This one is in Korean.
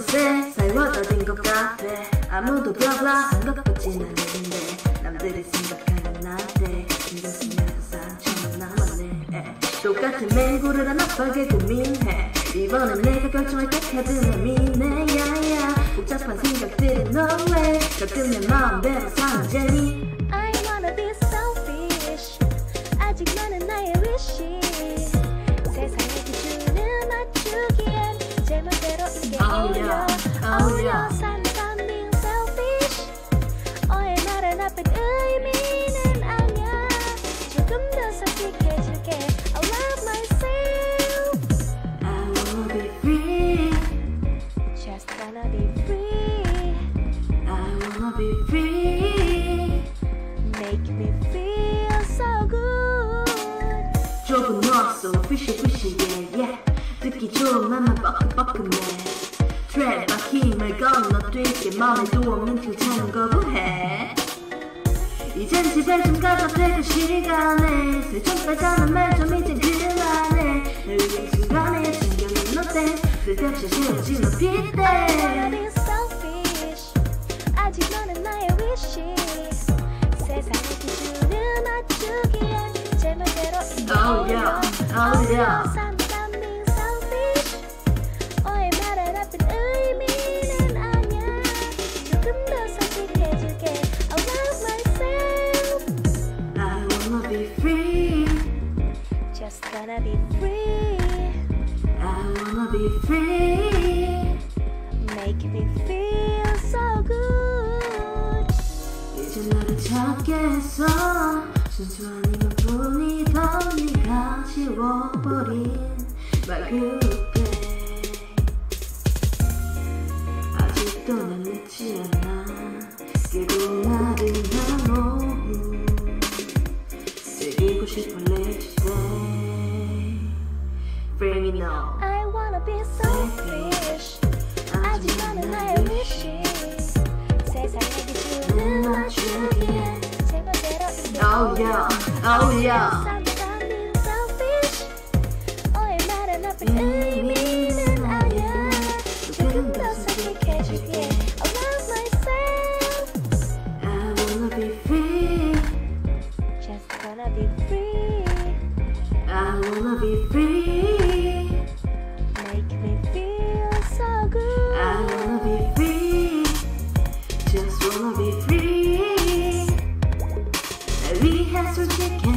어느새 사이워진 것 같아. 아무도 별로한 것 같진 않은데 남들이 생각하는 나한테 신경 쓰면서 상처는 남았네. 똑같은 맹구를 하나밖에 고민해. 이번엔 내가 결정할게 카드나 미네. 야야 복잡한 생각들은 no way. 가끔 내 마음대로 사는 재미. I wanna be selfish. 아직 나는 나의 wish. 세상의 기준을 맞추기엔 제 맘대로 이게 어울려 산다 being selfish. 오해마를 나쁜 의미는 아니야. 조금 더 솔직해질게. I love myself. I wanna be free. Just wanna be free. I wanna be free. Make me feel so good. 조금 넣었어 fishy fishy yeah yeah. 듣기 좋은 맘만 뻐끔뻐끔해. 트랩 막 힘을 건너뛸게. 맘에도 없는 칭찬은 거부해. 이젠 집에 좀 가자 퇴근 시간에. 슬쩍 빼자는 말 좀 이젠 그만해. 늘 위한 순간에 챙겨낸 너때 쓸데없이 쉬워진 너 I wanna 핏대. be selfish. 아직 너는 나의 wish. 세상의 기준을 맞추기엔 제 맘대로 이게 어울려 산다 being selfish. 오해마를 나쁜 의미는 아니야. 조금 더 솔직해질게. I love myself. I wanna be free. Just gonna be free. I wanna be free. Make me feel so good. 이제 나를 찾게 했어. 순수한 이것뿐이던 네가 지워버린 말그룹에. 아직도 난 늦지 않아. 깨고 나른한 오후 새기고 싶어 lipstick. Bring me now. I wanna be selfish. 아직 너는 나의 wish. 세상의 기준을 맞추기엔 제 맘대로 이게 어울려 산다 being selfish. 오해마를 나쁜 의미는 아니야. 조금 더 솔직해질게. I love myself. I wanna be free. Just gonna be free. I wanna be free. Make me feel so good. I wanna be free. Just wanna be free. 날 위해 솔직해.